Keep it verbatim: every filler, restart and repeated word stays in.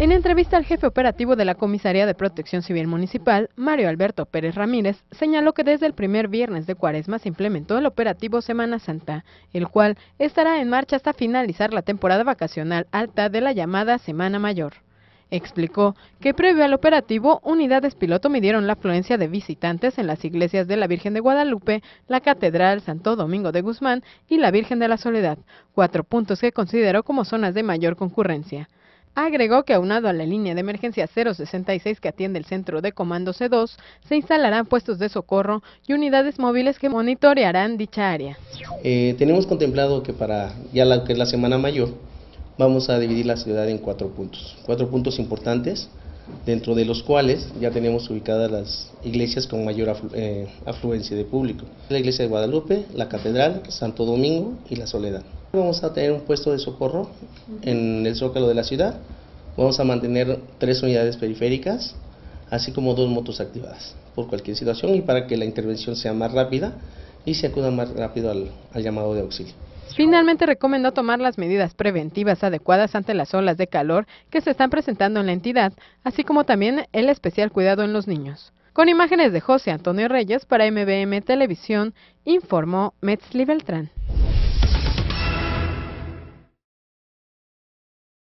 En entrevista al jefe operativo de la Comisaría de Protección Civil Municipal, Mario Alberto Pérez Ramírez, señaló que desde el primer viernes de Cuaresma se implementó el operativo Semana Santa, el cual estará en marcha hasta finalizar la temporada vacacional alta de la llamada Semana Mayor. Explicó que previo al operativo, unidades piloto midieron la afluencia de visitantes en las iglesias de la Virgen de Guadalupe, la Catedral Santo Domingo de Guzmán y la Virgen de la Soledad, cuatro puntos que consideró como zonas de mayor concurrencia. Agregó que aunado a la línea de emergencia cero sesenta y seis que atiende el centro de comando C dos, se instalarán puestos de socorro y unidades móviles que monitorearán dicha área. Eh, tenemos contemplado que para ya la, que es la Semana Mayor vamos a dividir la ciudad en cuatro puntos, cuatro puntos importantes, dentro de los cuales ya tenemos ubicadas las iglesias con mayor aflu eh, afluencia de público. La iglesia de Guadalupe, la Catedral, Santo Domingo y la Soledad. Vamos a tener un puesto de socorro en el zócalo de la ciudad, vamos a mantener tres unidades periféricas, así como dos motos activadas por cualquier situación y para que la intervención sea más rápida y se acuda más rápido al, al llamado de auxilio. Finalmente recomendó tomar las medidas preventivas adecuadas ante las olas de calor que se están presentando en la entidad, así como también el especial cuidado en los niños. Con imágenes de José Antonio Reyes para M B M Televisión, informó Metzli Beltrán.